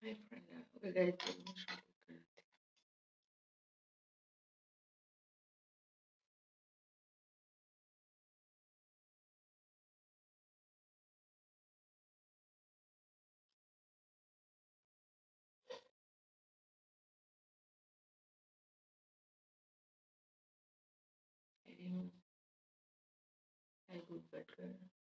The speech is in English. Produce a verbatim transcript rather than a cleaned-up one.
hi friend okay guys तो मैं शुरू करते हैं आई गुड बैठ कर